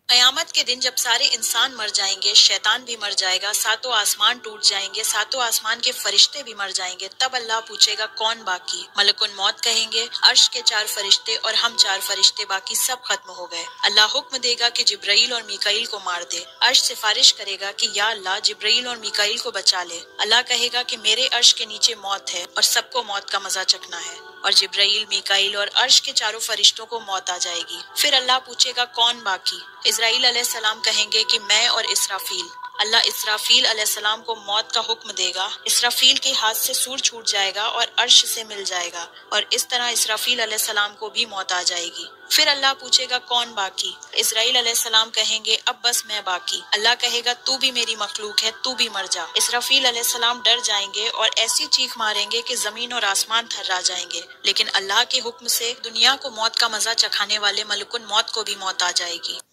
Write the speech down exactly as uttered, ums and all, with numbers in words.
قیامت کے دن جب سارے انسان مر جائیں گے، شیطان بھی مر جائے گا، ساتوں آسمان ٹوٹ جائیں گے، ساتوں آسمان کے فرشتے بھی مر جائیں گے، تب اللہ پوچھے گا کون باقی؟ ملک الموت کہیں گے عرش کے چار فرشتے اور ہم چار فرشتے، باقی سب ختم ہو گئے۔ اللہ حکم دے گا کہ جبرائیل اور میکائیل کو مار دے۔ عرش سفارش کرے گا کہ یا اللہ جبرائیل اور میکائیل کو بچا لے۔ اللہ کہے گا کہ میرے عرش کے نیچے موت ہے اور سب کو موت کا مزہ چکھنا ہے، اور جبرائیل، میکائیل اور عرش کے چاروں فرشتوں کو موت آ جائے گی۔ پھر اللہ پوچھے گا کون باقی؟ اسرائیل علیہ السلام کہیں گے کہ میں اور اسرافیل۔ اللہ اسرافیل علیہ السلام کو موت کا حکم دے گا، اسرافیل کے ہاتھ سے سور چھوٹ جائے گا اور عرش سے مل جائے گا، اور اس طرح اسرافیل علیہ السلام کو بھی موت آ جائے گی۔ پھر اللہ پوچھے گا کون باقی؟ اسرائیل علیہ السلام کہیں گے اب بس میں باقی۔ اللہ کہے گا تو بھی میری مخلوق ہے، تو بھی مر جا۔ اسرافیل علیہ السلام ڈر جائیں گے اور ایسی چیخ ماریں گے کہ زمین اور آسمان تھرا جائیں گے، لیکن اللہ کے حکم سے دنیا کو موت کا مزہ چکھانے والے ملک الموت کو بھی موت آ جائے گی۔